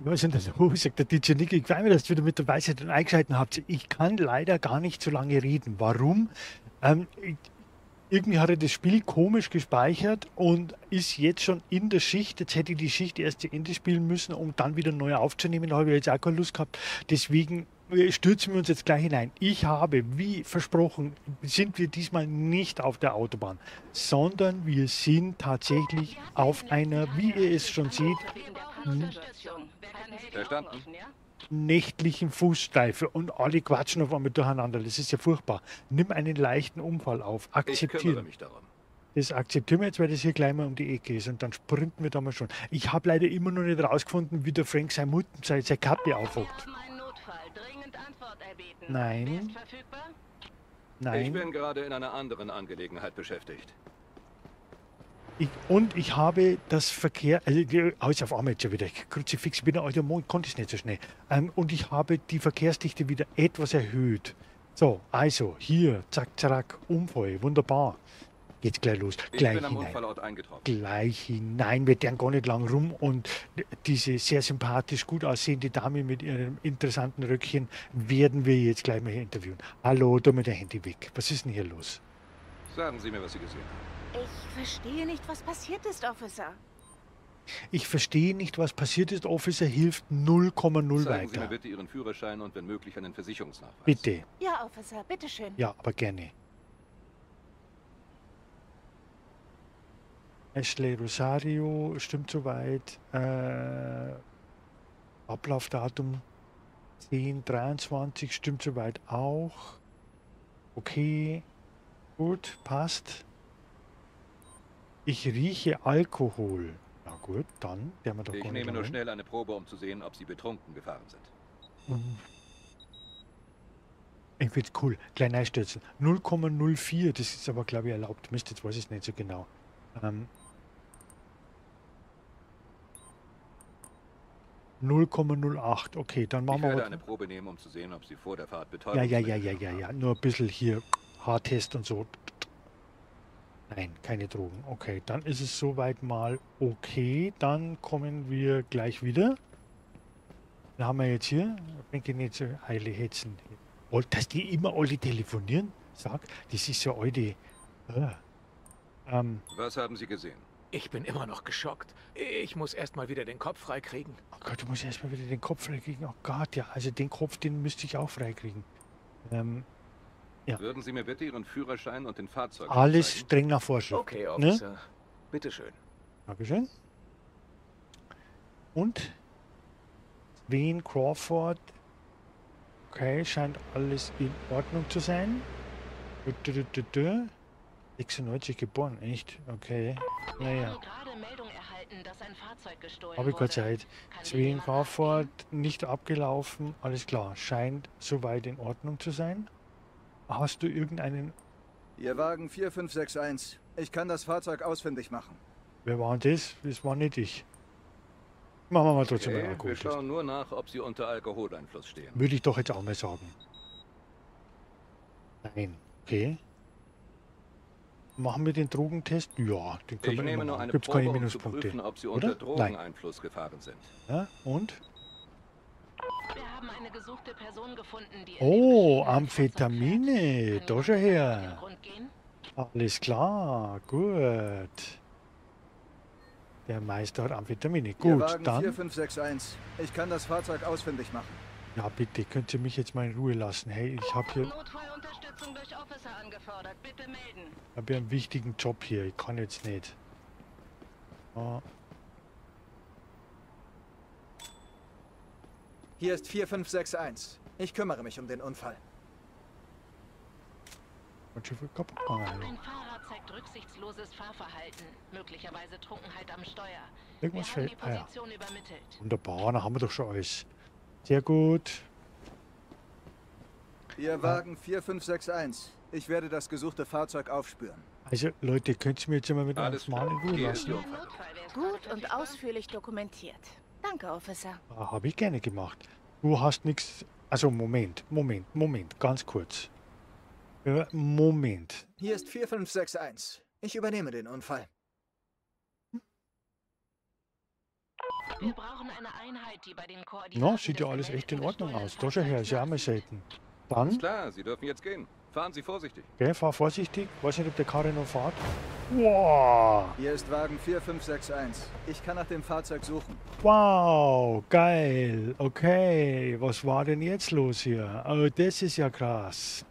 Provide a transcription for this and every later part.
Was ist denn das? Oh, sagt der DJ Nick, ich freue mich, dass ihr wieder mit dabei seid und eingeschaltet habt. Ich kann leider gar nicht so lange reden. Warum? Ich, irgendwie hat er das Spiel komisch gespeichert und ist jetzt schon in der Schicht. Jetzt hätte ich die Schicht erst zu Ende spielen müssen, um dann wieder neu aufzunehmen. Da habe ich jetzt auch keine Lust gehabt. Deswegen stürzen wir uns jetzt gleich hinein. Ich habe, wie versprochen, sind wir diesmal nicht auf der Autobahn, sondern wir sind tatsächlich auf einer, wie ihr es schon seht, Verstanden? nächtlichen Fußstreife und alle quatschen auf einmal durcheinander. Das ist ja furchtbar. Nimm einen leichten Unfall auf. Ich kümmere Akzeptieren. mich darum. Das akzeptieren wir jetzt, weil das hier gleich mal um die Ecke ist und dann sprinten wir da mal schon. Ich habe leider immer noch nicht rausgefunden, wie der Frank seine Kappe aufhockt. Nein, Ich nein. bin gerade in einer anderen Angelegenheit beschäftigt. Ich habe das Verkehr, alles auf einmal jetzt schon wieder, Kruzifix, ich bin ein alter Mann, konnte es nicht so schnell. Und ich habe die Verkehrsdichte wieder etwas erhöht. So, also, hier, zack, zack, Unfall, wunderbar. Geht's gleich los, Ich gleich bin am hinein. Unfallort eingetroffen. Gleich hinein, wir deren gar nicht lang rum und diese sehr sympathisch gut aussehende Dame mit ihrem interessanten Röckchen werden wir jetzt gleich mal hier interviewen. Hallo, da mit der Handy weg. Was ist denn hier los? Sagen Sie mir, was Sie gesehen haben. Ich verstehe nicht, was passiert ist, Officer. Ich verstehe nicht, was passiert ist. Officer hilft 0,0 Zeigen Sie mir weiter. bitte Ihren Führerschein und wenn möglich einen Versicherungsnachweis. Bitte. Ja, Officer, bitteschön. Ja, aber gerne. Ashley Rosario, stimmt soweit. Ablaufdatum 10/23, stimmt soweit auch. Okay, gut, passt. Ich rieche Alkohol. Na gut, dann werden wir doch Ich gar nicht nehme nur lang schnell eine Probe, um zu sehen, ob Sie betrunken gefahren sind. rum. Ich finde es cool. Klein einstürzen. 0,04, das ist aber, glaube ich, erlaubt. Mist, jetzt weiß ich es nicht so genau. Ähm, 0,08. Okay, dann Ich machen wir werde aber. eine Probe nehmen, um zu sehen, ob Sie vor der Fahrt Ja, Betäubungsmittel ja, ja, ja, genommen ja, haben. ja. Nur ein bisschen hier Haartest und so. Nein, keine Drogen. Okay, dann ist es soweit mal okay. Dann kommen wir gleich wieder. Dann haben wir jetzt hier, wenn ich nicht so Eile hetzen. Oh, dass die immer alle telefonieren, sag, das ist so alte. Was haben Sie gesehen? Ich bin immer noch geschockt. Ich muss erst mal wieder den Kopf freikriegen. Oh Gott, du musst erstmal wieder den Kopf freikriegen. Oh Gott, ja, also den Kopf, den müsste ich auch freikriegen. Ja. Würden Sie mir bitte Ihren Führerschein und den Fahrzeug Alles zeigen? streng nach Vorschrift. Okay, Ne? Officer. Bitteschön. Dankeschön. Und Wayne Crawford. Okay, scheint alles in Ordnung zu sein. 96 geboren, echt? Okay. Naja. Habe ich Gott Zeit. Wayne Crawford nicht abgelaufen. Alles klar. Scheint soweit in Ordnung zu sein. Hast du irgendeinen. Ihr Wagen 4561. Ich kann das Fahrzeug ausfindig machen. Wer war denn das? Das war nicht ich. Machen wir mal trotzdem einen Okay, wir Alkoholtest. schauen nur nach, ob Sie unter Alkoholeinfluss stehen. Würde ich doch jetzt auch mal sagen. Nein. Okay. Machen wir den Drogentest? Ja, den können Ich wir nehme immer nur machen. eine Gibt es keine Probe, um zu Minuspunkte. prüfen, ob Sie oder? unter Drogeneinfluss gefahren sind. Ja, und? Wir haben eine gesuchte Person gefunden, die in Oh, dem beschriebenen Amphetamine. Fahrzeug Da fährt. schon Können wir her. auf den Grund gehen? Alles klar. Gut. Der Meister hat Amphetamine. Ihr Gut, Wagen dann. 4561. Ich kann das Fahrzeug ausfindig machen. Ja, bitte, könnt ihr mich jetzt mal in Ruhe lassen. Hey, ich habe hier, Notfallunterstützung durch Officer angefordert. Bitte melden. hab hier einen wichtigen Job hier. Ich kann jetzt nicht. Ah, Hier ist 4561. Ich kümmere mich um den Unfall. ganz schön viel kaputt gegangen. Ein Fahrer zeigt rücksichtsloses Fahrverhalten. Möglicherweise Trunkenheit am Steuer. Irgendwas Wir haben die fällt. Ah ja. Position übermittelt. Wunderbar, da haben wir doch schon alles. Sehr gut. Ihr Wagen 4561. Ich werde das gesuchte Fahrzeug aufspüren. Also Leute, könnt ihr mir jetzt mal mit einem Alles Schmal klar. in Ruhe Hier ist lassen? die Unfallbericht. Gut und ausführlich dokumentiert. Danke, Officer. Habe ich gerne gemacht. Du hast nichts. Also Moment, ganz kurz. Moment. Hier ist 4561. Ich übernehme den Unfall. Wir brauchen eine Einheit, die bei den Koordinaten Na, sieht ja des alles echt in gemeldeten Ordnung aus. gestohlenen Da schau her, Fahrzeugs ist ja auch mal nachsieht. selten. Alles Dann, klar, Sie dürfen jetzt gehen. Fahren Sie vorsichtig. gell, fahr vorsichtig. Weiß nicht, ob der Karre noch fährt. Wow, Hier ist Wagen 4561. Ich kann nach dem Fahrzeug suchen. wow, geil. Okay, was war denn jetzt los hier? Oh, das ist ja krass.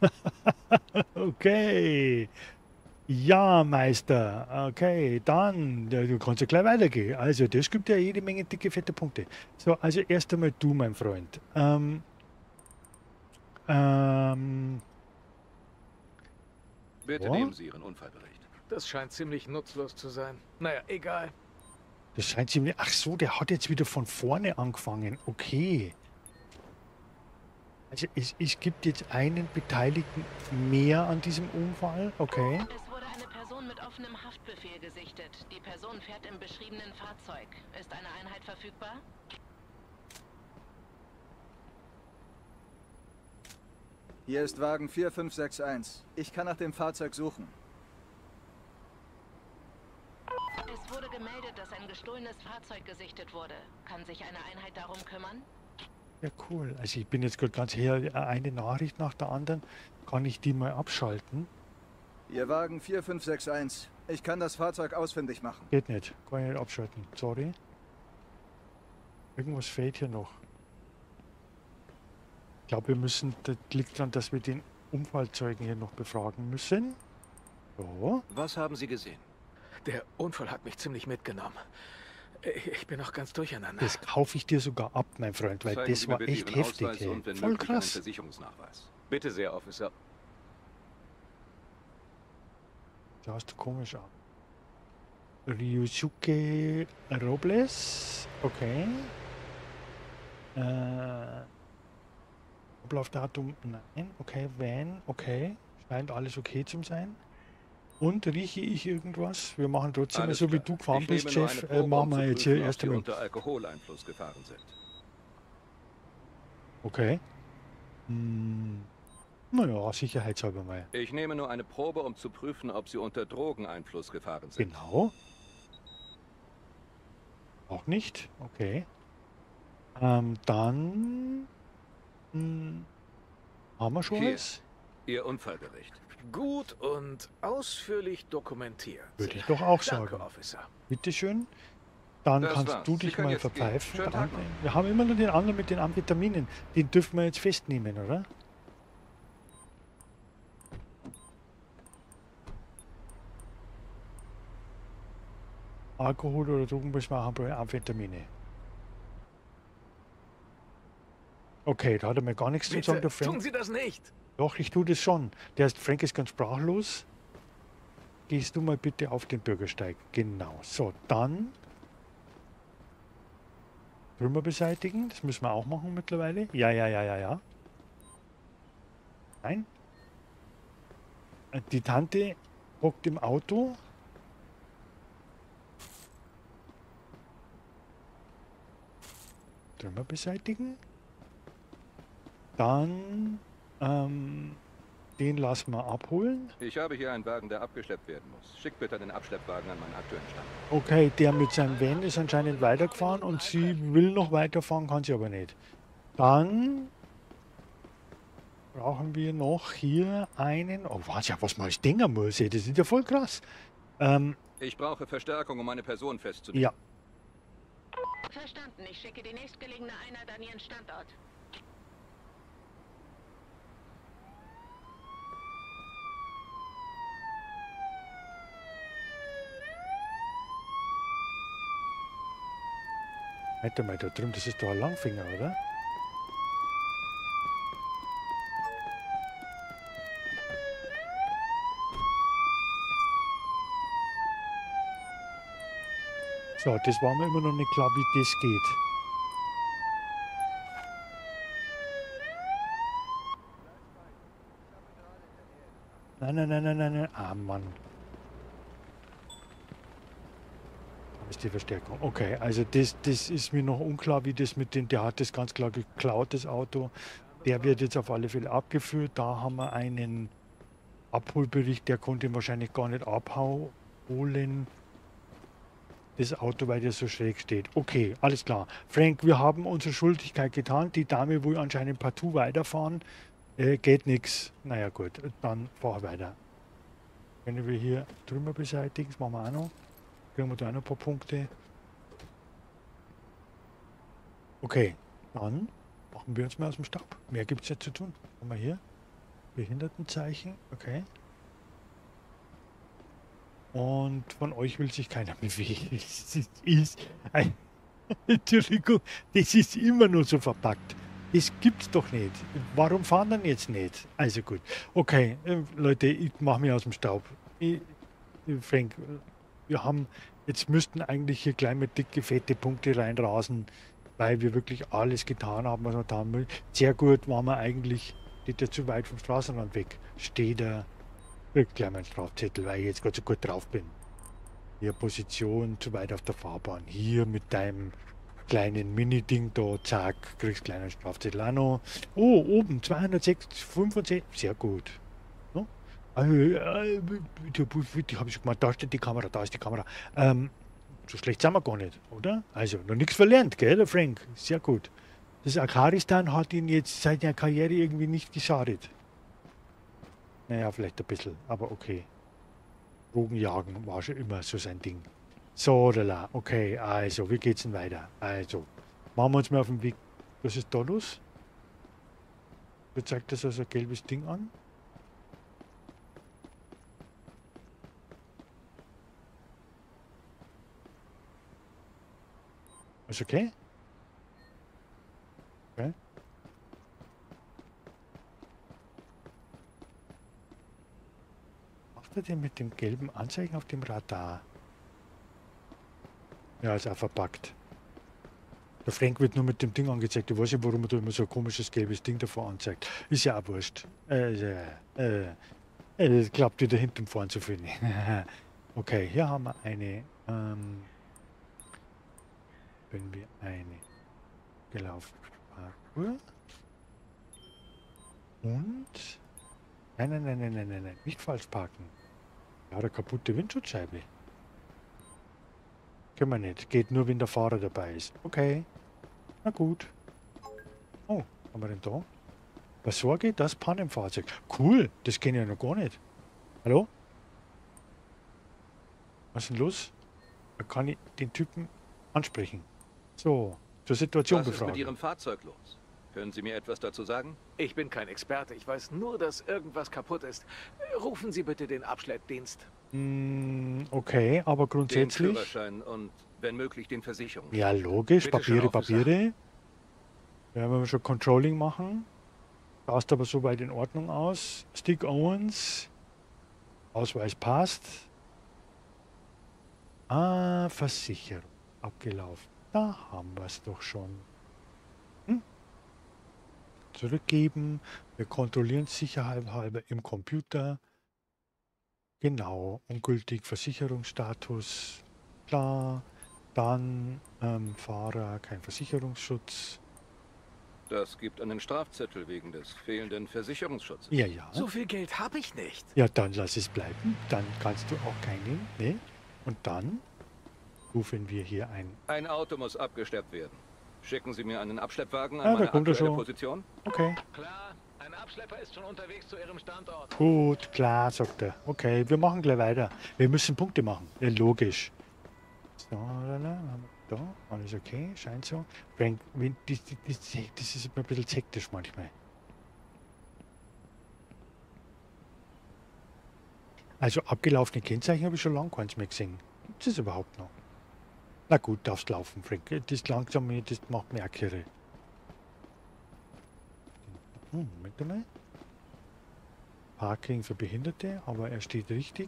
Okay. Ja, Meister. Okay, dann, ja, du kannst ja gleich weitergehen. Also, das gibt ja jede Menge dicke, fette Punkte. So, also erst einmal du, mein Freund. Bitte Ja? nehmen Sie Ihren Unfallbericht. Das scheint ziemlich nutzlos zu sein. Naja, egal. Das scheint ziemlich. Ach so, der hat jetzt wieder von vorne angefangen. Okay. Also es gibt jetzt einen Beteiligten mehr an diesem Unfall. Okay. Es wurde eine Person mit offenem Haftbefehl gesichtet. Die Person fährt im beschriebenen Fahrzeug. Ist eine Einheit verfügbar? Hier ist Wagen 4561. Ich kann nach dem Fahrzeug suchen. Es wurde gemeldet, dass ein gestohlenes Fahrzeug gesichtet wurde. Kann sich eine Einheit darum kümmern? Ja, cool. Also ich bin jetzt gerade ganz her, eine Nachricht nach der anderen. Kann ich die mal abschalten? Hier Wagen 4561. Ich kann das Fahrzeug ausfindig machen. Geht nicht. Kann ich nicht abschalten. Sorry. Irgendwas fehlt hier noch. Ich glaube, wir müssen, das liegt daran, dass wir den Unfallzeugen hier noch befragen müssen. So. Was haben Sie gesehen? Der Unfall hat mich ziemlich mitgenommen. Ich bin noch ganz durcheinander. Das kaufe ich dir sogar ab, mein Freund, weil Zeigen das Sie mir war bitte echt Ihren heftig. Ausweis Ey. und wenn Voll möglich einen krass. Versicherungsnachweis. Bitte sehr, Officer. Da hast du komisch an. Ryusuke Robles. Okay. Ablaufdatum, nein. Okay, Van, okay. Scheint alles okay zu sein. Und rieche ich irgendwas? Wir machen trotzdem, Alles so wie klar. du gefahren Ich bist, nehme nur Chef, eine Probe, machen um wir zu jetzt hier prüfen, ob erst Sie einmal. unter Alkoholeinfluss gefahren sind. Okay. Naja, sicherheitshalber mal. Ich nehme nur eine Probe, um zu prüfen, ob Sie unter Drogeneinfluss gefahren sind. Genau. Auch nicht. Okay. Dann haben wir schon Hier. alles. Ihr Unfallbericht. Gut und ausführlich dokumentiert. Würde ich doch auch Danke, sagen. Officer. Bitteschön. Dann Das kannst war's. du Sie dich können mal jetzt gehen. verpfeifen. Schönen Der Tag andere- noch. Wir haben immer noch den anderen mit den Amphetaminen. Den dürfen wir jetzt festnehmen, oder? Alkohol oder Drogenmissbrauch bei Amphetamine. Okay, da hat er mir gar nichts zu sagen, Bitte, der Frank. tun Sie das nicht. Doch, ich tue das schon. Frank ist ganz sprachlos. Gehst du mal bitte auf den Bürgersteig. Genau. So, dann Trümmer beseitigen. Das müssen wir auch machen mittlerweile. Ja. Nein. Die Tante hockt im Auto. Trümmer beseitigen. Dann den lassen wir abholen. Ich habe hier einen Wagen, der abgeschleppt werden muss. Schickt bitte den Abschleppwagen an meinen aktuellen Stand. Okay, der mit seinem Van ist anscheinend weitergefahren und sie will noch weiterfahren, kann sie aber nicht. Dann brauchen wir noch hier einen. Oh, Wahnsinn, was man alles denken muss, ey, das ist ja voll krass. Ich brauche Verstärkung, um eine Person festzunehmen. Ja, Verstanden. Ich schicke die nächstgelegene Einheit an Ihren Standort. warte mal, da drüben, das ist doch ein Langfinger, oder? So, das war mir immer noch nicht klar, wie das geht. Nein. Ah, Mann. Da ist die Verstärkung. Okay, also das ist mir noch unklar, wie das mit dem, der hat das ganz klar geklaut, das Auto. Der wird jetzt auf alle Fälle abgeführt. Da haben wir einen Abholbericht, der konnte ihn wahrscheinlich gar nicht abholen. das Auto, weil der so schräg steht. Okay, alles klar. Frank, wir haben unsere Schuldigkeit getan. Die Dame will anscheinend partout weiterfahren. Geht nichts. Naja gut, dann fahr weiter. Können wir hier Trümmer beseitigen, das machen wir auch noch. Kriegen wir da auch noch ein paar Punkte. Okay, dann machen wir uns mal aus dem Staub. Mehr gibt es ja zu tun. Haben wir hier Behindertenzeichen, okay. Und von euch will sich keiner bewegen. Das ist Entschuldigung, das ist immer nur so verpackt. Das gibt's doch nicht. Warum fahren dann jetzt nicht? Also gut. Okay, Leute, ich mache mich aus dem Staub. Frank, wir haben, jetzt müssten eigentlich hier gleich mit dicke, fette Punkte reinrasen, weil wir wirklich alles getan haben, was wir getan haben. Sehr gut waren wir eigentlich, steht er zu weit vom Straßenrand weg. Steht er, kriegt gleich meinen Strafzettel, weil ich jetzt gerade so gut drauf bin. Hier Position zu weit auf der Fahrbahn. Hier mit deinem kleinen Mini-Ding da, zack, kriegst kleinen Strafzettel auch noch. Oh, oben 265, sehr gut. No? Die habe ich schon gemacht, da steht die Kamera, da ist die Kamera. So schlecht sind wir gar nicht, oder? Also, noch nichts verlernt, gell, der Frank? Sehr gut. Das Akaristan hat ihn jetzt seit der Karriere irgendwie nicht geschadet. Naja, vielleicht ein bisschen, aber okay. Drogenjagen war schon immer so sein Ding. So, lala, okay, also, wie geht's denn weiter? Also, machen wir uns mal auf den Weg. Was ist da los? Da zeigt das also ein gelbes Ding an. Ist okay? Okay. Was macht er denn mit dem gelben Anzeichen auf dem Radar? Ja, ist auch verpackt. Der Frank wird nur mit dem Ding angezeigt. Ich weiß nicht, warum er da immer so ein komisches gelbes Ding davor anzeigt. Ist ja auch wurscht. Es klappt wieder hinten vorn zu finden. Okay, hier haben wir eine. Wenn wir eine gelaufen Parkour. Und. Nein, nicht falsch parken. Ja, eine kaputte Windschutzscheibe. Können wir nicht. Geht nur, wenn der Fahrer dabei ist. Okay. Na gut. Oh, was haben wir denn da? Besorge das Pannenfahrzeug. Cool, das kenne ich ja noch gar nicht. Hallo? Was ist denn los? Da kann ich den Typen ansprechen. So, zur Situation Was ist mit befragen. Ihrem Fahrzeug los? Können Sie mir etwas dazu sagen? Ich bin kein Experte. Ich weiß nur, dass irgendwas kaputt ist. Rufen Sie bitte den Abschleppdienst. Okay, aber Den grundsätzlich... Führerschein und, wenn möglich, den Versicherungsschein. Ja, logisch. Bitte schön, Officer. Papiere. Werden wir schon Controlling machen. Passt aber soweit in Ordnung aus. Stick Owens. Ausweis passt. Ah, Versicherung. Abgelaufen. Da haben wir es doch schon. Zurückgeben. Wir kontrollieren sicherheitshalber im Computer. Genau. Ungültig Versicherungsstatus. Klar. Dann Fahrer, kein Versicherungsschutz. Das gibt einen Strafzettel wegen des fehlenden Versicherungsschutzes. Ja, ja. So viel Geld habe ich nicht. Ja, dann lass es bleiben. Dann kannst du auch keinen. Ne? Und dann rufen wir hier ein. Ein Auto muss abgeschleppt werden. Schicken Sie mir einen Abschleppwagen Ja, an da meine kommt er aktuelle schon. Position. Okay. Klar, ein Abschlepper ist schon unterwegs zu Ihrem Standort. Gut, klar, sagt er. Okay, wir machen gleich weiter. Wir müssen Punkte machen. Ja, logisch. So, da, alles okay, scheint so. Frank, das ist ein bisschen hektisch manchmal. Also abgelaufene Kennzeichen habe ich schon lange keins mehr gesehen. Gibt es überhaupt noch? Na gut, darfst laufen, Frank. Das langsam, das macht mich auch kirre. Moment mal. Parking für Behinderte, aber er steht richtig.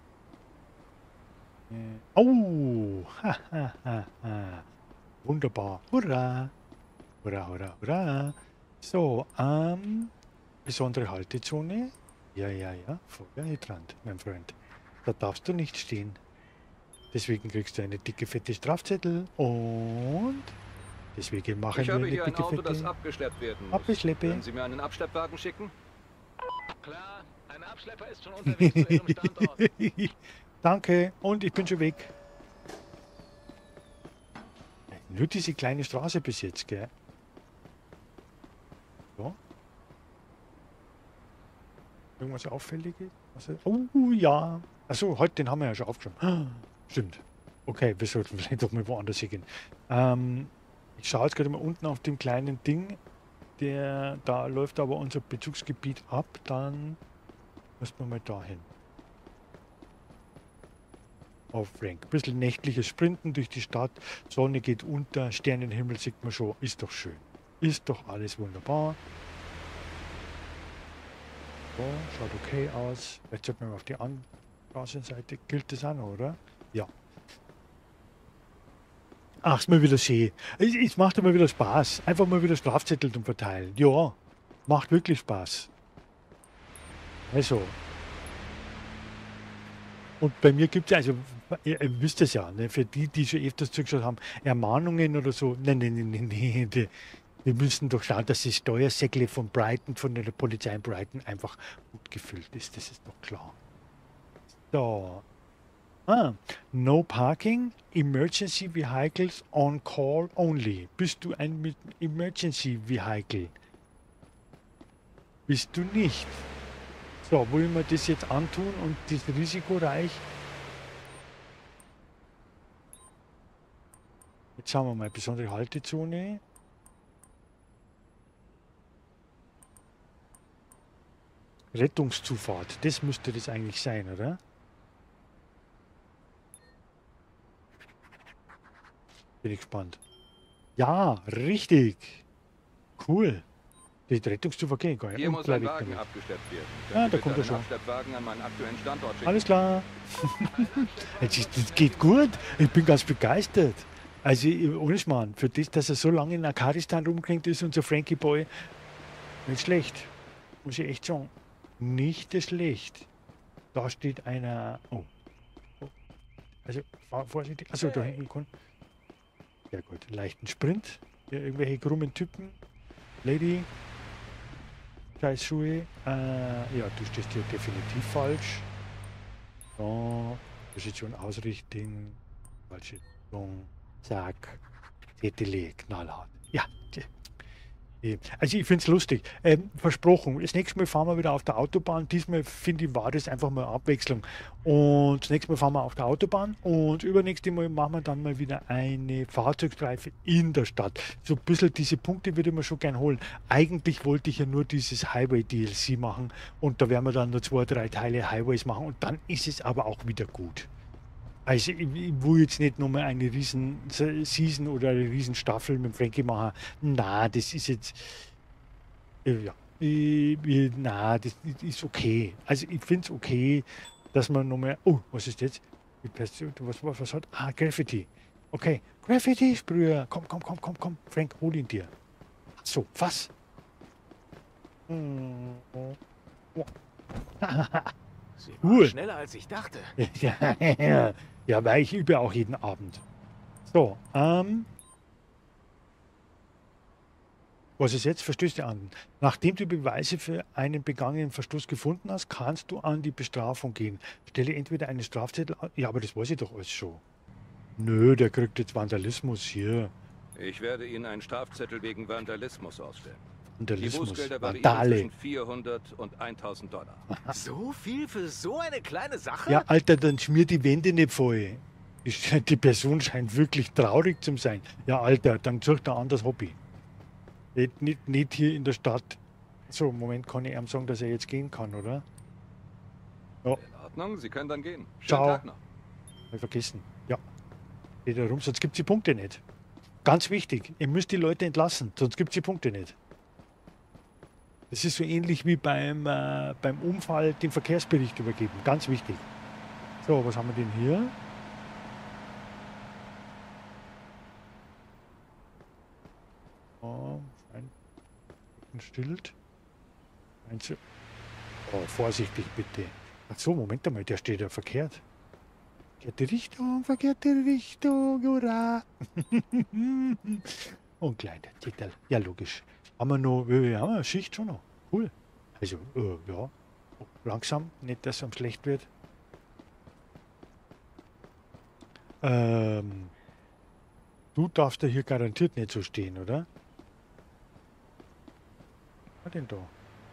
Oh! Wunderbar. Hurra! Hurra, hurra, hurra! So, besondere Haltezone. Ja, Feuerhydrant, mein Freund. Da darfst du nicht stehen. Deswegen kriegst du eine dicke, fette Strafzettel und deswegen machen Ich wir habe eine hier ein dicke, Auto, das fette abgeschleppt werden muss. Abgeschleppe. Können Sie mir einen Abschleppwagen schicken? Klar, ein Abschlepper ist schon unterwegs zu Ihrem Standort. Danke, und ich bin schon weg. Nur diese kleine Straße bis jetzt, gell? So. Irgendwas Auffälliges? Oh ja. Achso, heute den haben wir ja schon aufgeschrieben. Stimmt. Okay, wir sollten vielleicht doch mal woanders hingehen. Ich schaue jetzt gerade mal unten auf dem kleinen Ding. Da läuft aber unser Bezugsgebiet ab. Dann müssen wir mal dahin. Auf Frank. Ein bisschen nächtliches Sprinten durch die Stadt. Sonne geht unter. Sternenhimmel sieht man schon. Ist doch schön. Ist doch alles wunderbar. So, schaut okay aus. Jetzt sollten wir mal auf die Straßenseite. Gilt das auch noch, oder? Ja. Ach, ist mal wieder schön. Es macht immer wieder Spaß. Einfach mal wieder Strafzettel zum Verteilen. Ja, macht wirklich Spaß. Also. Und bei mir gibt es also, ihr wisst es ja, ne, für die, die schon öfters zugeschaut haben, Ermahnungen oder so. Nein. Wir müssen doch schauen, dass das Steuersäckle von Brighton, von der Polizei in Brighton einfach gut gefüllt ist. Das ist doch klar. So. No parking, emergency vehicles on call only. Bist du ein Emergency Vehicle? Bist du nicht? So, wollen wir das jetzt antun und das risikoreich? Jetzt schauen wir mal, besondere Haltezone. Rettungszufahrt, das müsste das eigentlich sein, oder? Bin ich gespannt. Ja, richtig. Cool. Die Rettungszufahrt geht gar nicht. Hier muss ein Wagen abgeschleppt werden. Da kommt er schon. Abschleppwagen an meinen aktuellen Standort schicken. Alles klar. Das geht gut. Ich bin ganz begeistert. Also, ohne Schmarrn, für das, dass er so lange in Akadistan rumklingt, ist unser Frankie Boy nicht schlecht. Muss ich echt sagen. Nicht schlecht. Da steht einer. Oh. Also, fahr vorsichtig. Achso, da hinten kann. Ja gut, leichten Sprint. Hier irgendwelche krummen Typen. Lady. Scheiß Schuhe. Ja, du stehst hier definitiv falsch. So. Position ausrichten. Falsche Richtung. Zack. Zettel, knallhart. Ja. Also ich finde es lustig. Versprochen, das nächste Mal fahren wir wieder auf der Autobahn. Diesmal finde ich, war das einfach mal Abwechslung. Und das nächste Mal fahren wir auf der Autobahn und übernächste Mal machen wir dann mal wieder eine Fahrzeugstreife in der Stadt. So ein bisschen diese Punkte würde ich mir schon gern holen. Eigentlich wollte ich ja nur dieses Highway-DLC machen und da werden wir dann nur 2, 3 Teile Highways machen und dann ist es aber auch wieder gut. Also ich will jetzt nicht nochmal eine riesen Season oder eine riesen Staffel mit Frankie machen. Na, das ist jetzt ja, na, das ist okay. Also ich finde es okay, dass man nochmal. Oh, was ist jetzt? Was hat? Ah, Graffiti. Okay, Graffiti-Sprüher. Komm. Frank, hol ihn dir. So, was? Sie war Cool. schneller als ich dachte. Ja, weil ich übe auch jeden Abend. So, was ist jetzt? Verstöße an. Nachdem du Beweise für einen begangenen Verstoß gefunden hast, kannst du an die Bestrafung gehen. Stelle entweder einen Strafzettel an. Ja, aber das weiß ich doch alles schon. Nö, der kriegt jetzt Vandalismus hier. Ich werde Ihnen einen Strafzettel wegen Vandalismus ausstellen. Die Vandalismus. Bußgelder variieren Vandale. zwischen 400 und 1000 Dollar. So viel für so eine kleine Sache? Ja, Alter, dann schmier die Wände nicht voll. Die Person scheint wirklich traurig zu sein. Ja, Alter, dann such da ein anderes Hobby. Nicht hier in der Stadt. So, Moment, kann ich ihm sagen, dass er jetzt gehen kann, oder? Ja, In Ordnung, Sie können dann gehen. Schönen Ciao. Tag noch. hab ich vergessen. Ja, geht da rum, sonst gibt es die Punkte nicht. Ganz wichtig, ihr müsst die Leute entlassen, sonst gibt es die Punkte nicht. Das ist so ähnlich wie beim Unfall den Verkehrsbericht übergeben. Ganz wichtig. So, was haben wir denn hier? Oh, ein Stillt. Oh, vorsichtig bitte. Ach so, Moment einmal, der steht ja verkehrt. Verkehrte Richtung, hurra! Und kleiner Zettel. Ja, logisch. Haben wir eine Schicht schon noch. Cool. Also, ja. Langsam, nicht, dass es einem schlecht wird. Du darfst ja hier garantiert nicht so stehen, oder? Was denn da?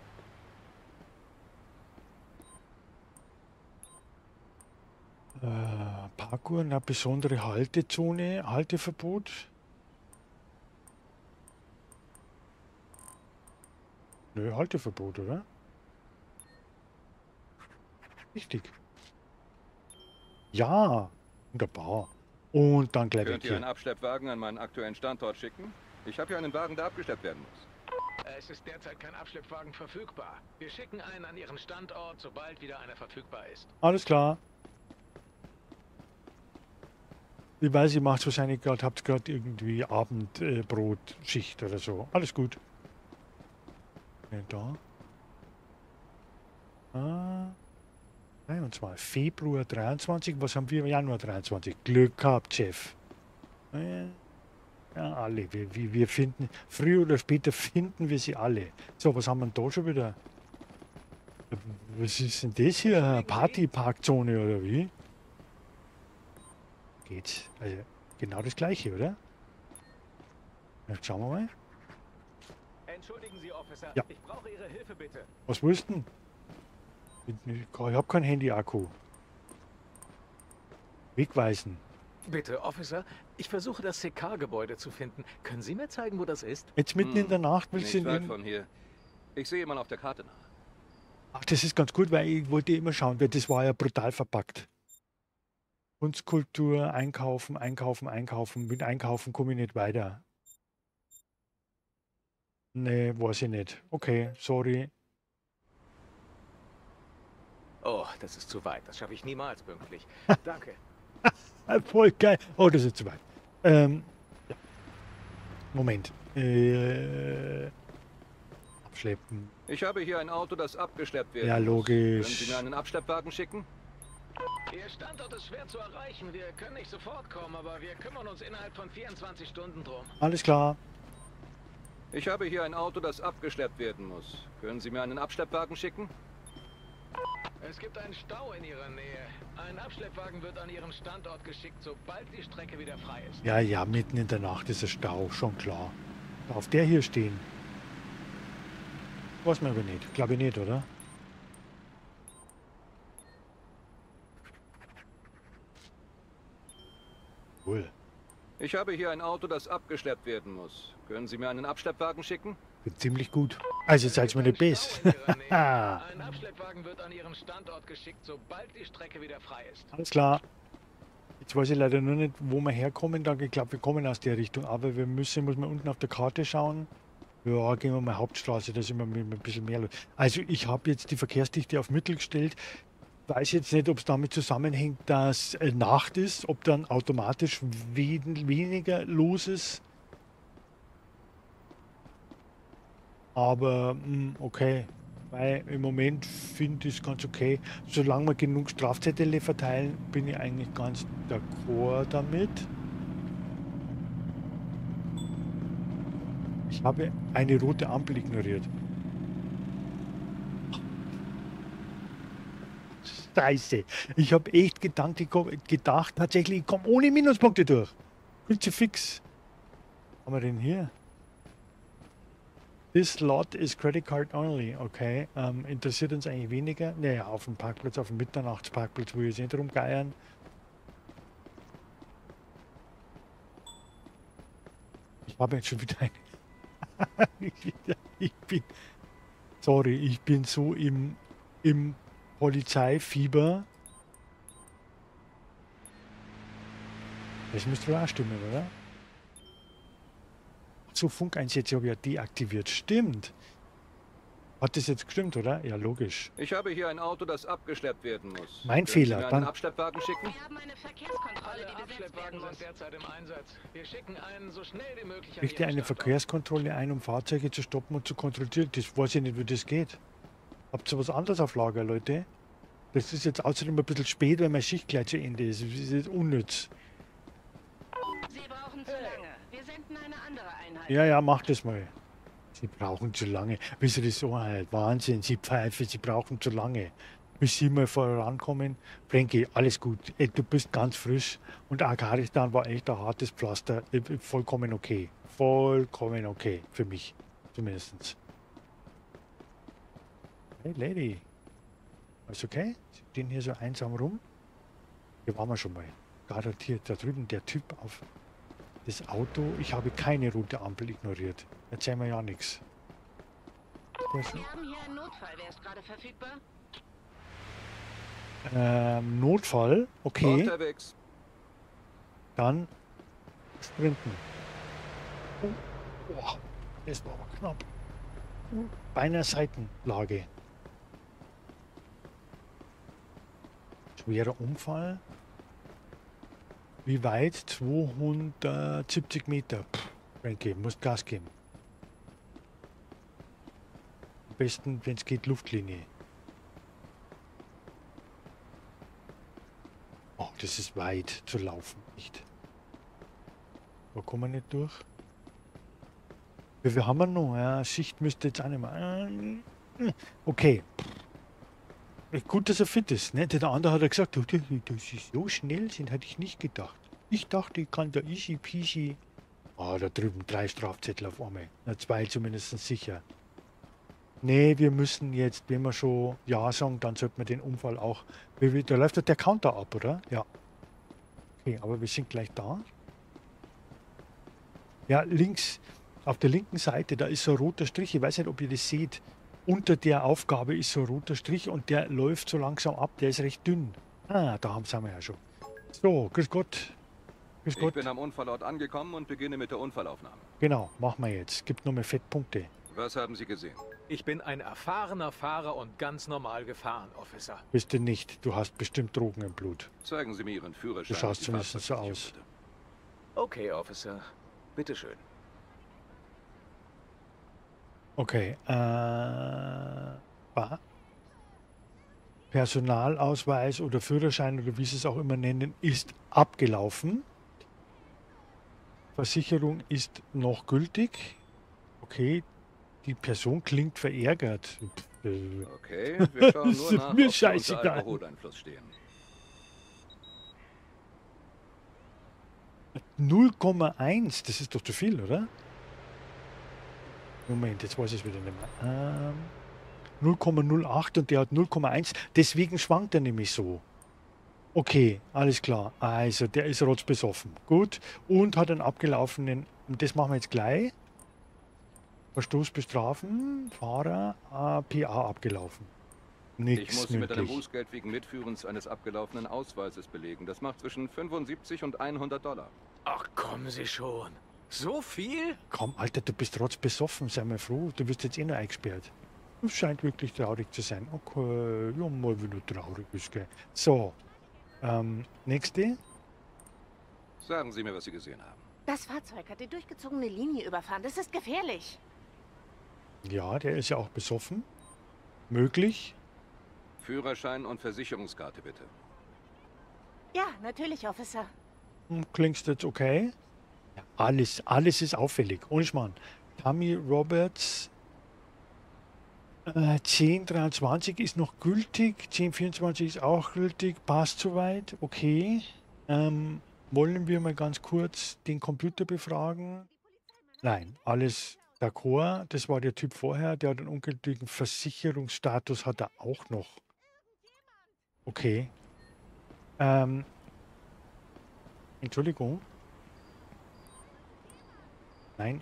Parkour, eine besondere Haltezone, Halteverbot. Nö, Halteverbot, oder? Richtig. Ja, wunderbar. Und dann gleich weg Könnt ihr einen hier. Abschleppwagen an meinen aktuellen Standort schicken? Ich habe hier einen Wagen, der abgeschleppt werden muss. Es ist derzeit kein Abschleppwagen verfügbar. Wir schicken einen an Ihren Standort, sobald wieder einer verfügbar ist. Alles klar. Ich weiß, ihr macht wahrscheinlich gerade, habt gerade irgendwie Abendbrotschicht oder so. Alles gut. Ja, da. Ah, 23. Februar 23. Was haben wir? Januar 23. Glück gehabt, Chef. Ja, alle. Wir finden, früher oder später finden wir sie alle. So, was haben wir denn da schon wieder? Was ist denn das hier? Eine Partyparkzone oder wie? Geht's? Also genau das gleiche, oder? Jetzt schauen wir mal. Entschuldigen Sie, Officer. Ja. Ich brauche Ihre Hilfe, bitte. Was willst du denn? Ich habe kein Handy-Akku. Wegweisen. Bitte, Officer. Ich versuche, das CK-Gebäude zu finden. Können Sie mir zeigen, wo das ist? Jetzt mitten in der Nacht willst du Nicht weit in... von hier. Ich sehe mal auf der Karte nach. Ach, das ist ganz gut, weil ich wollte immer schauen, weil das war ja brutal verpackt. Kunstkultur, einkaufen, einkaufen, einkaufen. Mit einkaufen komme ich nicht weiter. Nee, weiß ich nicht. Okay, sorry. Oh, das ist zu weit. Das schaffe ich niemals pünktlich. Danke. Voll geil. Oh, das ist zu weit. Ja. Moment. Abschleppen. Ich habe hier ein Auto, das abgeschleppt werden Ja, muss. logisch. Können Sie mir einen Abschleppwagen schicken? Ihr Standort ist schwer zu erreichen. Wir können nicht sofort kommen, aber wir kümmern uns innerhalb von 24 Stunden drum. Alles klar. Ich habe hier ein Auto, das abgeschleppt werden muss. Können Sie mir einen Abschleppwagen schicken? Es gibt einen Stau in Ihrer Nähe. Ein Abschleppwagen wird an Ihren Standort geschickt, sobald die Strecke wieder frei ist. Ja, ja, mitten in der Nacht ist ein Stau, schon klar. Darf der hier stehen? Weiß man aber nicht. Glaube ich nicht, oder? Cool. Ich habe hier ein Auto, das abgeschleppt werden muss. Können Sie mir einen Abschleppwagen schicken? Bin ziemlich gut. Also seid mir nicht best. Ein Abschleppwagen wird an Ihren Standort geschickt, sobald die Strecke wieder frei ist. Alles klar. Jetzt weiß ich leider nur nicht, wo wir herkommen. Da ich glaube, wir kommen aus der Richtung. Aber wir muss man unten auf der Karte schauen. Ja, gehen wir mal Hauptstraße, da sind wir mit ein bisschen mehr los. Also ich habe jetzt die Verkehrsdichte auf Mittel gestellt. Weiß jetzt nicht, ob es damit zusammenhängt, dass Nacht ist, ob dann automatisch weniger los ist. Aber okay, weil im Moment finde ich es ganz okay. Solange wir genug Strafzettel verteilen, bin ich eigentlich ganz d'accord damit. Ich habe eine rote Ampel ignoriert. Scheiße. Ich habe echt gedacht, tatsächlich, ich komme ohne Minuspunkte durch. Fix. Was haben wir denn hier? This lot is credit card only. Okay. Interessiert uns eigentlich weniger. Naja, auf dem Parkplatz, auf dem Mitternachtsparkplatz, wo wir jetzt nicht rumgeiern. Ich habe jetzt schon wieder eine. ich bin so im Polizeifieber. Das müsste wohl auch stimmen, oder? So, Funkeinsätze habe ich ja deaktiviert. Stimmt. Hat das jetzt gestimmt, oder? Ja, logisch. Ich habe hier ein Auto, das abgeschleppt werden muss. Mein Können Fehler, Sie mir dann- einen Abschleppwagen schicken? Wir haben eine Verkehrskontrolle, Alle die besetzt werden Abschleppwagen muss. sind derzeit im Einsatz. Wir schicken einen so schnell wie möglich an Richte Ihren eine Standort. Verkehrskontrolle ein, um Fahrzeuge zu stoppen und zu kontrollieren. Das weiß ich nicht, wie das geht. Habt ihr was anderes auf Lager, Leute? Das ist jetzt außerdem ein bisschen spät, weil meine Schicht gleich zu Ende ist. Das ist jetzt unnütz. Sie brauchen zu lange. Wir senden eine andere Einheit. Ja, ja, mach das mal. Sie brauchen zu lange. Wisst ihr das so halt? Wahnsinn, Sie pfeifen, Sie brauchen zu lange. bis sie mal vorankommen. Frankie, alles gut. Du bist ganz frisch. Und Afghanistan war echt ein hartes Pflaster. Vollkommen okay. Vollkommen okay. Für mich. Zumindest. Hey, Lady. Alles okay? Sie stehen hier so einsam rum. Hier waren wir schon mal. Garantiert. Da drüben der Typ auf das Auto. Ich habe keine rote Ampel ignoriert. Erzähl mir ja nichts. Wir haben hier einen Notfall. Wer ist gerade verfügbar? Notfall. Okay. Unterwegs. Dann sprinten. Oh, boah, das war aber knapp. Beinahe Seitenlage. Schwerer Unfall. Wie weit? 270 Meter. Frankie, musst Gas geben. Am besten, wenn es geht, Luftlinie. Oh, das ist weit zu laufen, nicht? Da kommen wir nicht durch. Wie viel haben wir noch? Ja, Schicht müsste jetzt auch nicht mehr. Okay. Gut, dass er fit ist. Ne? Der andere hat ja gesagt, oh, dass sie so schnell sind, hätte ich nicht gedacht. Ich dachte, ich kann da easy peasy. Ah, da drüben 3 Strafzettel auf einmal. Na, 2 zumindest sicher. Nee, wir müssen jetzt, wenn wir schon Ja sagen, dann sollten wir den Unfall auch. Da läuft doch der Counter ab, oder? Ja. Okay, aber wir sind gleich da. Ja, links, auf der linken Seite, da ist so ein roter Strich. Ich weiß nicht, ob ihr das seht. Unter der Aufgabe ist so ein roter Strich und der läuft so langsam ab. Der ist recht dünn. Ah, da sind wir ja schon. So, grüß Gott. Grüß Ich Gott. bin am Unfallort angekommen und beginne mit der Unfallaufnahme. Genau, machen wir jetzt. Gibt nur mehr Fettpunkte. Was haben Sie gesehen? Ich bin ein erfahrener Fahrer und ganz normal gefahren, Officer. Bist du nicht. Du hast bestimmt Drogen im Blut. Zeigen Sie mir Ihren Führerschein. Du schaust und die zumindest so Fahrzeugversicherung, aus. bitte. Okay, Officer. Bitteschön. Okay. Personalausweis oder Führerschein oder wie sie es auch immer nennen, ist abgelaufen. Versicherung ist noch gültig. Okay. Die Person klingt verärgert. Okay, wir schauen Das nur ist nach, mir ob Sie unter scheißegal. Alkoholeinfluss stehen. 0,1, das ist doch zu viel, oder? Moment, jetzt weiß ich es wieder nicht mehr. 0,08 und der hat 0,1. Deswegen schwankt er nämlich so. Okay, alles klar. Also, der ist rotzbesoffen. Gut. Und hat einen abgelaufenen. Und das machen wir jetzt gleich. Verstoß bestrafen. Fahrer PA abgelaufen. Ich Nichts muss Sie mit einem mündlich. Bußgeld wegen Mitführens eines abgelaufenen Ausweises belegen. Das macht zwischen 75 und $100. Ach, kommen Sie schon. So viel? Komm, Alter, du bist rotzbesoffen. Sei mal froh. Du wirst jetzt eh noch eingesperrt. Das scheint wirklich traurig zu sein. Okay, ja, mal wieder traurig ist, gell. So. Nächste. Sagen Sie mir, was Sie gesehen haben. Das Fahrzeug hat die durchgezogene Linie überfahren. Das ist gefährlich. Ja, der ist ja auch besoffen. Möglich. Führerschein und Versicherungskarte, bitte. Ja, natürlich, Officer. Klingst jetzt okay? Ja, alles ist auffällig. Ohne Schmarrn. Tammy Roberts 1023 ist noch gültig. 1024 ist auch gültig. Passt soweit. Okay. Wollen wir mal ganz kurz den Computer befragen? Nein, alles d'accord. Das war der Typ vorher. Der hat einen ungültigen Versicherungsstatus, hat er auch noch. Okay. Entschuldigung. Nein.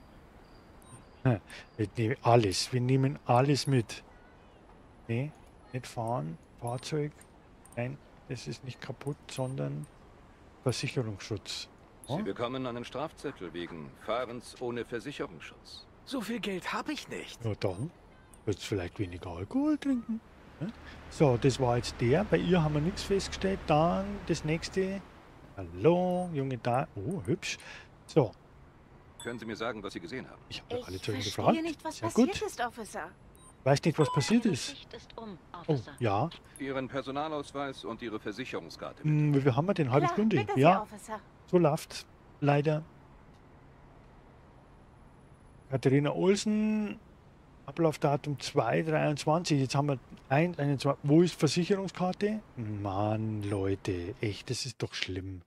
Wir nehmen alles. Wir nehmen alles mit. Nee, nicht fahren. Fahrzeug. Nein, das ist nicht kaputt, sondern Versicherungsschutz. Sie bekommen einen Strafzettel wegen Fahrens ohne Versicherungsschutz. So viel Geld habe ich nicht. Na dann, willst du vielleicht weniger Alkohol trinken? Ja? So, das war jetzt der. Bei ihr haben wir nichts festgestellt. Dann das nächste. Hallo, junge da. Oh, hübsch. So, Können Sie mir sagen, was Sie gesehen haben? ich habe Ich alle Zeugen verstehe gefragt. nicht, was Sehr passiert gut. ist, Officer. Weiß nicht, was passiert Ihre ist. Schicht ist um, Oh, Officer. ja. Ihren Personalausweis und Ihre Versicherungskarte, bitte. Wie viel haben wir denn? Halbe Klar, Stunde? bitte sehr, Ja, Officer. so läuft's. Leider. Katharina Olsen. Ablaufdatum 2/23. Jetzt haben wir 1/21. Wo ist Versicherungskarte? Mann, Leute, echt, das ist doch schlimm.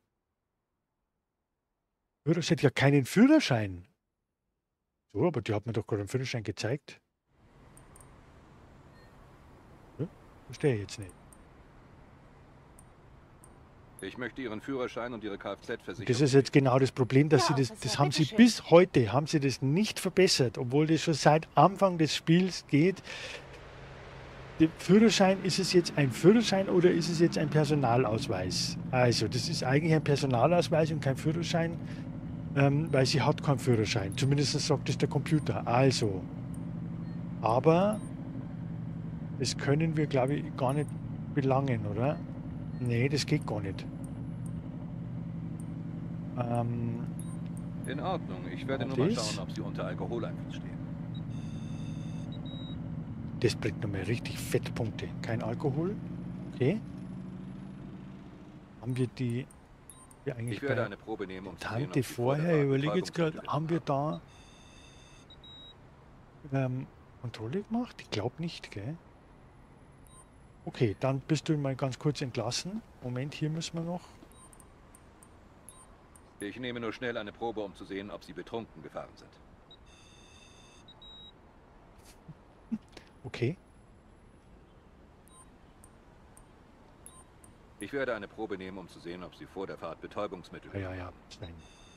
Das hat ja keinen Führerschein. So, aber die hat mir doch gerade einen Führerschein gezeigt. Ja, verstehe ich jetzt nicht. Ich möchte Ihren Führerschein und Ihre Kfz-Versicherung. Das ist jetzt genau das Problem, dass Ja, sie das Officer, haben sie bitteschön. bis heute, haben sie das nicht verbessert, obwohl das schon seit Anfang des Spiels geht. Der Führerschein, ist es jetzt ein Führerschein oder ist es jetzt ein Personalausweis? Also, das ist eigentlich ein Personalausweis und kein Führerschein, weil sie hat keinen Führerschein. Zumindest sagt es der Computer. Also, aber das können wir, glaube ich, gar nicht belangen, oder? Nee, das geht gar nicht. In Ordnung, ich werde nur mal schauen, ob Sie unter Alkoholeinfluss stehen. Das bringt nochmal richtig Fettpunkte. Kein Alkohol. Okay. Haben wir die eigentlich Ich werde bei eine Probe nehmen, um zu sehen, Tante ob Sie vor der vorher? Ich Fahrt überlege jetzt gerade, Betäubungsmittel haben wir genommen da Kontrolle gemacht? Ich glaube nicht, gell? Okay, dann bist du mal ganz kurz entlassen. Moment, hier müssen wir noch. Ich nehme nur schnell eine Probe, um zu sehen, ob Sie betrunken gefahren sind. Okay. Ich werde eine Probe nehmen, um zu sehen, ob Sie vor der Fahrt Betäubungsmittel Ja, genommen ja. haben. Sein.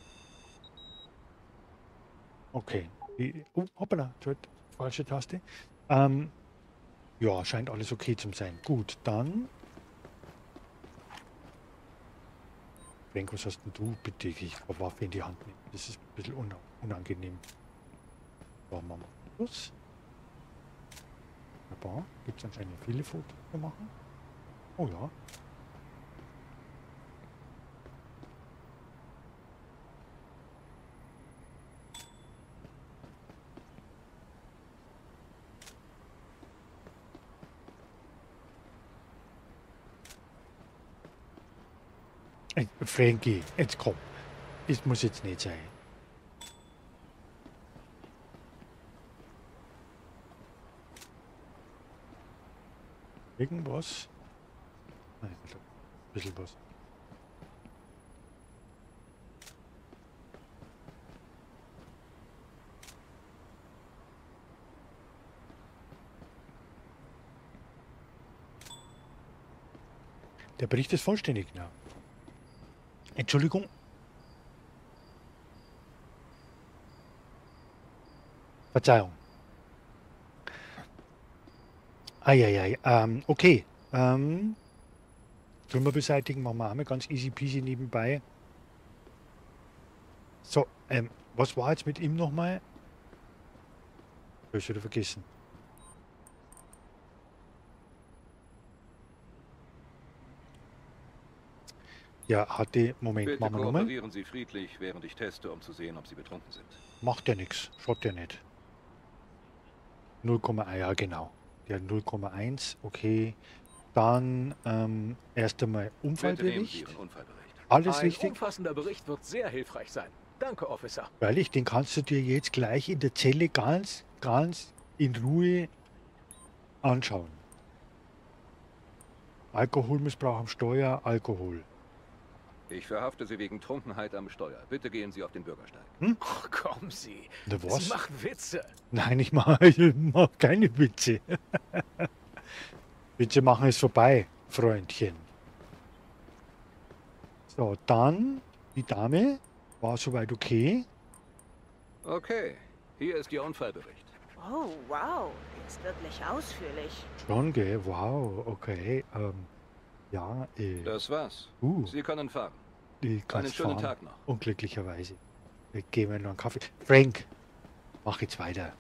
Okay. Oh, hoppala, falsche Taste. Ja, scheint alles okay zu sein. Gut, dann. Frank, was hast denn du bitte? Ich eine Waffe in die Hand nehmen. Das ist ein bisschen unangenehm. So, machen wir Fotos. Wunderbar. Gibt es anscheinend viele Fotos zu machen? Oh ja. Frankie, jetzt komm. Das muss jetzt nicht sein. Irgendwas? Nein, ein bisschen was. Der Bericht ist vollständig, ja. Entschuldigung. Verzeihung. Eieiei. Okay. Trümmer beseitigen machen wir einmal ganz easy peasy nebenbei. So, was war jetzt mit ihm nochmal? Hab ich wieder vergessen. Ja, hatte. Moment, Bitte machen wir nochmal. kooperieren Sie friedlich, während ich teste, um zu sehen, ob Sie betrunken sind. Macht ja nichts. Schaut ja nicht. 0,1, ja genau. Der 0,1, okay. Dann erst einmal Bitte nehmen Sie Unfallbericht. Ihren Unfallbericht. Alles Ein richtig. umfassender Bericht wird sehr hilfreich sein. Danke, Officer. Weil den kannst du dir jetzt gleich in der Zelle ganz in Ruhe anschauen. Alkoholmissbrauch am Steuer, Alkohol. Ich verhafte Sie wegen Trunkenheit am Steuer. Bitte gehen Sie auf den Bürgersteig. Oh, kommen Sie. Na was? Sie machen Witze. Nein, ich mach keine Witze. Witze machen ist vorbei, Freundchen. So, dann die Dame. War soweit okay. Okay, hier ist Ihr Unfallbericht. Oh, wow. Der ist wirklich ausführlich. Schon, gell? Wow, okay. Ja, Das war's. Sie können fahren. ich Einen kann's schönen fahren. Tag noch. Unglücklicherweise. Wir geben noch einen Kaffee. Frank, mach jetzt weiter.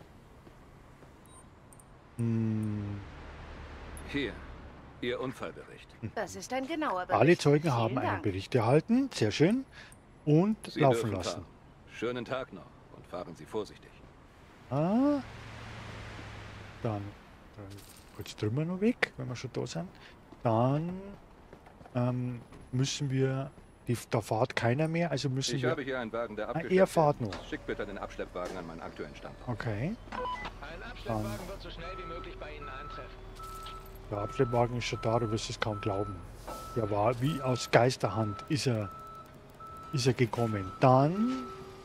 Hier, Ihr Unfallbericht. Das ist ein genauer Bericht. Alle Zeugen Vielen haben einen Dank. Bericht erhalten. Sehr schön. Und Sie laufen dürfen lassen. fahren. Schönen Tag noch und fahren Sie vorsichtig. Ah. Dann kurz drüber noch weg, wenn wir schon da sind. Dann müssen wir, da fahrt keiner mehr, also müssen Ich wir... habe hier einen Wagen, der Ah, abgeschleppt er wird. fahrt noch. Schickt bitte den Abschleppwagen an meinen aktuellen Standort. Okay. Ein Abschleppwagen wird so schnell wie möglich bei Ihnen eintreffen. Der Abschleppwagen ist schon da, du wirst es kaum glauben. Der war wie aus Geisterhand, ist er gekommen. Dann...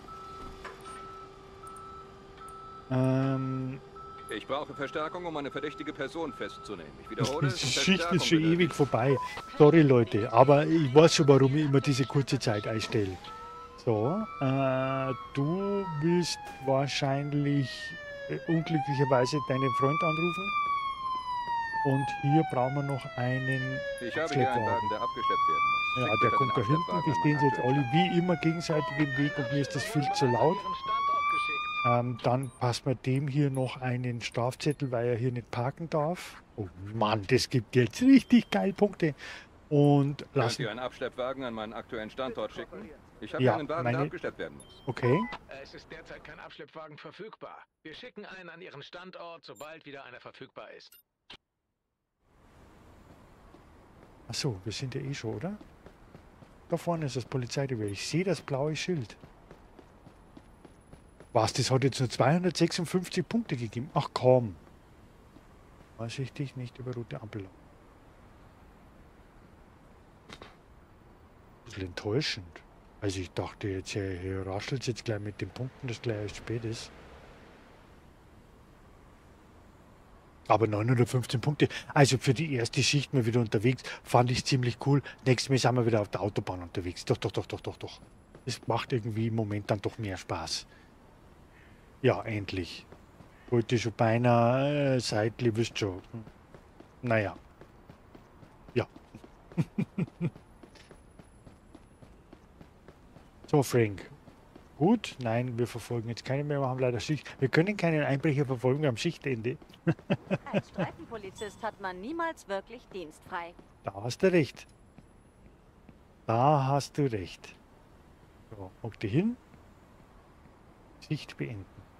Ich brauche Verstärkung, um eine verdächtige Person festzunehmen. Ich wiederhole, die Schicht ist schon Verstärkung ewig vorbei. Sorry Leute, aber ich weiß schon, warum ich immer diese kurze Zeit einstelle. So, du willst wahrscheinlich unglücklicherweise deinen Freund anrufen. Und hier brauchen wir noch einen Ich habe hier einen Wagen, der abgeschleppt werden muss. Ja, Schickt der bitte kommt da den hinten, Abschleppwagen die an stehen meinen jetzt alle aktuellen wie immer gegenseitig im Weg und mir ist das viel zu laut. Ihren Standort geschickt. Dann passen wir dem hier noch einen Strafzettel, weil er hier nicht parken darf. Oh Mann, das gibt jetzt richtig geil Punkte. Und Könnt lassen. ihr einen Abschleppwagen an meinen aktuellen Standort schicken? Ich habe Ja, einen Wagen, der meine- abgeschleppt werden muss. Okay. Es ist derzeit kein Abschleppwagen verfügbar. Wir schicken einen an Ihren Standort, sobald wieder einer verfügbar ist. Achso, wir sind ja eh schon, oder? Da vorne ist das Polizeirevier. Ich sehe das blaue Schild. Was, das hat jetzt nur 256 Punkte gegeben? Ach komm. Vorsichtig, nicht über rote Ampel. Ein bisschen enttäuschend. Also ich dachte jetzt, hier raschelt es jetzt gleich mit den Punkten, dass gleich erst spät ist. Aber 915 Punkte. Also für die erste Schicht mal wieder unterwegs. Fand ich ziemlich cool. Nächstes Mal sind wir wieder auf der Autobahn unterwegs. Doch. Es macht irgendwie im Moment dann doch mehr Spaß. Ja, endlich. Wollte schon beinahe seitlich, wisst schon. Naja. Ja. So, Frank. Gut, nein, wir verfolgen jetzt keine mehr. Wir haben leider Schicht. Wir können keinen Einbrecher verfolgen, wir haben Schichtende. Als Streifenpolizist hat man niemals wirklich dienstfrei. Da hast du recht. Da hast du recht. So, hock dich hin. Sicht beenden.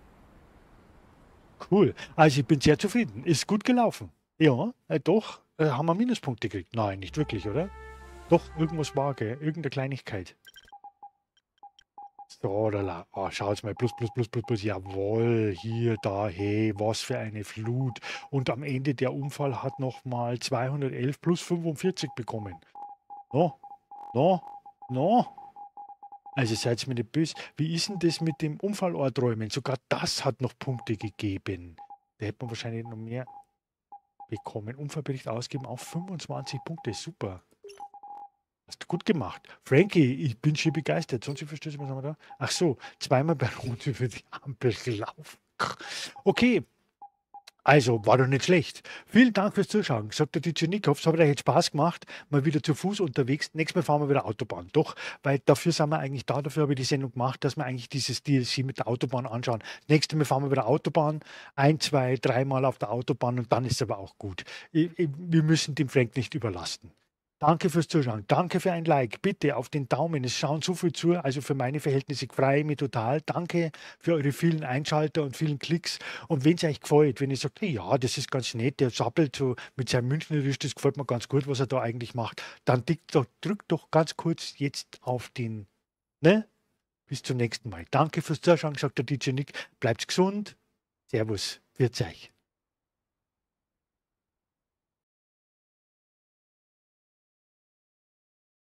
Cool. Also ich bin sehr zufrieden. Ist gut gelaufen. Ja, doch. Haben wir Minuspunkte gekriegt? Nein, nicht wirklich, oder? Doch, irgendwas war, gell? Irgendeine Kleinigkeit. So, da, oh, schau jetzt mal, plus, jawohl, hier, da, hey, was für eine Flut. Und am Ende der Unfall hat nochmal 211 plus 45 bekommen. No. Also seid mir nicht böse. Wie ist denn das mit dem Unfallorträumen? Sogar das hat noch Punkte gegeben. Da hätte man wahrscheinlich noch mehr bekommen. Unfallbericht ausgeben auf 25 Punkte, super. Hast du gut gemacht. Frankie, ich bin schon begeistert. Sonst verstehst du, was haben wir da? Ach so, zweimal bei Rot über die Ampel gelaufen. Okay, also war doch nicht schlecht. Vielen Dank fürs Zuschauen. Sagt der DJ Nick, es hat euch jetzt Spaß gemacht. Mal wieder zu Fuß unterwegs. Nächstes Mal fahren wir wieder Autobahn. Doch, weil dafür sind wir eigentlich da. Dafür habe ich die Sendung gemacht, dass wir eigentlich dieses DLC mit der Autobahn anschauen. Nächstes Mal fahren wir wieder Autobahn. 1, 2, 3 Mal auf der Autobahn und dann ist es aber auch gut. Wir müssen dem Frank nicht überlasten. Danke fürs Zuschauen. Danke für ein Like. Bitte auf den Daumen. Es schauen so viel zu. Also für meine Verhältnisse freue ich mich total. Danke für eure vielen Einschalter und vielen Klicks. Und wenn es euch gefällt, wenn ihr sagt, hey, ja, das ist ganz nett, der sappelt so mit seinem Münchnerisch, das gefällt mir ganz gut, was er da eigentlich macht, dann drückt doch ganz kurz jetzt auf den, ne? Bis zum nächsten Mal. Danke fürs Zuschauen, sagt der DJ Nick. Bleibt gesund. Servus. Wird's euch.